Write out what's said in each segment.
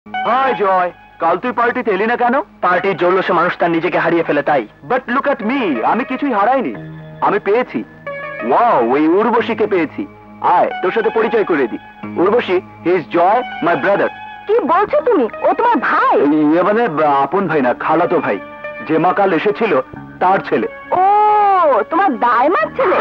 High জয়, কাল তুই পার্টিতে এলি না কেন? পার্টির জল্লোষে মানুষ তার নিজেকে হারিয়ে ফেলে তাই। বাট লুক এট মি, আমি কিছুই হারাইনি, আমি পেয়েছি। ওয়াও, ওই উর্বশীকে পেয়েছি। আয় তোর সাথে পরিচয় করে দি। Urvashi, he is Joy, my brother. কি বলছো তুমি? ও তোমার ভাই? ইয়ে মানে আপন ভাই না, খালাতো ভাই। যে মা কাল এসেছিল তার ছেলে। ও, তোমার দাইমার ছেলে?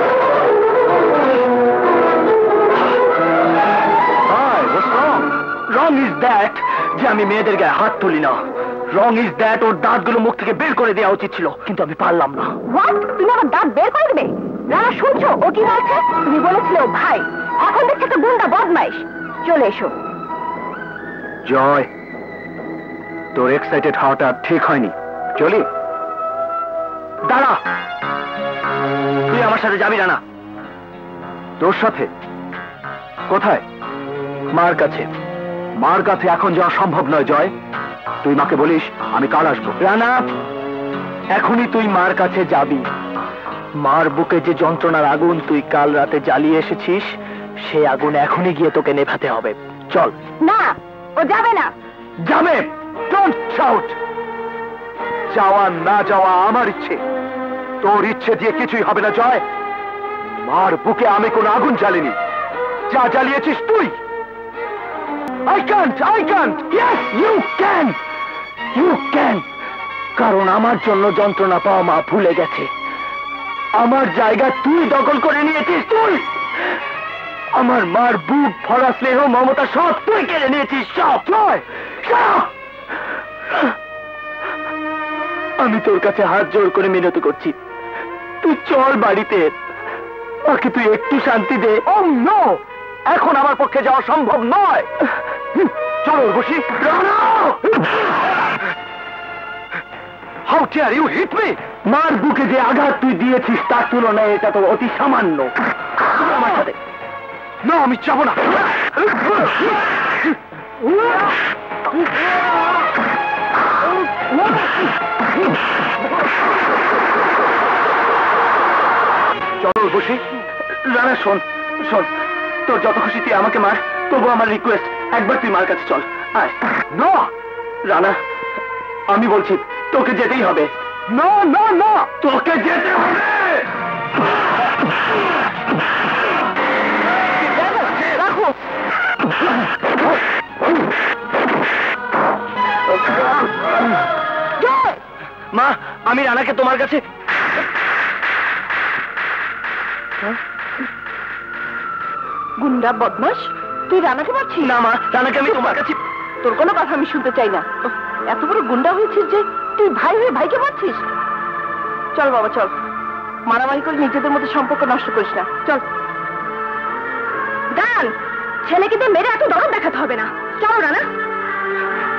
রং ইজ দ্যাট যে আমি মেয়েদের গায়ে হাত তুলি না। রং ইজ দ্যাট ওর দাঁতগুলো মুখ থেকে বের করে দেওয়া উচিত ছিল, কিন্তু আমি পারলাম না। হোয়াট? তুমি আমার দাঁত বের করে দেবে? রানা শুনছো ও কি বলছে? তুমি বলেছিলে ও ভাই, এখন দেখছি একটা গুন্ডা বদমাইশ। চলে এসো। জয়, তোর এক্সাইটেড হওয়াটা ঠিক হয়নি। চলি। দাঁড়া, তুই আমার সাথে যাবি না? তোর সাথে? কোথায়? মার কাছে। মার কাছে এখন যাওয়া সম্ভব নয় জয়। তুই মাকে বলিস আমি কাল আসবো। রানা, এখনই তুই মার কাছে যাবি। মার বুকে যে যন্ত্রণার আগুন তুই কাল রাতে জ্বালিয়ে এসেছিস, সেই আগুন এখনই গিয়ে তোকে নেভাতে হবে। চল। না, ও যাবে না। যাবে। Don't shout. যাওয়া না যাওয়া আমার ইচ্ছে, তোর ইচ্ছে দিয়ে কিছুই হবে না জয়। মার বুকে আমি কোনো আগুন জ্বালিনি, যা জ্বালিয়েছিস তুই। I can't. Yes, you can. কারণ আমার জন্য যন্ত্রণা পাওয়া মা ভুলে গেছে। আমার জায়গা তুই দখল করে নিয়েছিস। তুই আমার মার বুক ভরা স্নেহ মমতা সব তুই কেড়ে নিয়েছিস। সব। জয়, আমি তোর কাছে হাত জোড় করে মিনতি করছি, তুই চল বাড়িতে। মাকে তুই একটু শান্তি দে। ও নো, এখন আমার পক্ষে যাওয়া সম্ভব নয়। চলো বসি। How dare you hit me! মার বুকে যে আঘাত তুই দিয়েছিস তার তুলনায় এটা তো অতি সামান্য। আমার সাথে না, আমি যাবো না। চলো বসি। রানা শোন, তোর যত খুশি তুই আমাকে মার, তবু আমার রিকোয়েস্ট, একবার তুই মার কাছে চল। আয়। না রানা, আমি বলছি তোকে যেতেই হবে। না, তোকে যেতে হবে। রাখো। মা, আমি রানাকে তোমার কাছে। গুন্ডা বদমাশ, তুই রানাকে মারছিস? না মা, রানাকে আমি তোমার কাছে। তোর কোনো কথা আমি শুনতে চাই না। এত বড় গুন্ডা হয়েছিস যে তুই ভাই হয়ে ভাইকে মারছিস? চল বাবা চল, মারামারি করে নিজেদের মধ্যে সম্পর্ক নষ্ট করিস না। চল। দান, ছেলেকে দিয়ে মেরে এত দরদ দেখাতে হবে না। চলো রানা।